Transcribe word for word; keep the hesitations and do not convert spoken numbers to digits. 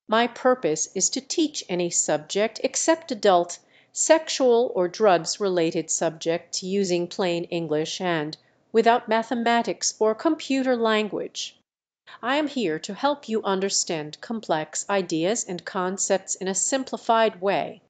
My purpose is to teach any subject except adult, sexual or drugs related subjects using plain English and without mathematics or computer language. I am here to help you understand complex ideas and concepts in a simplified way.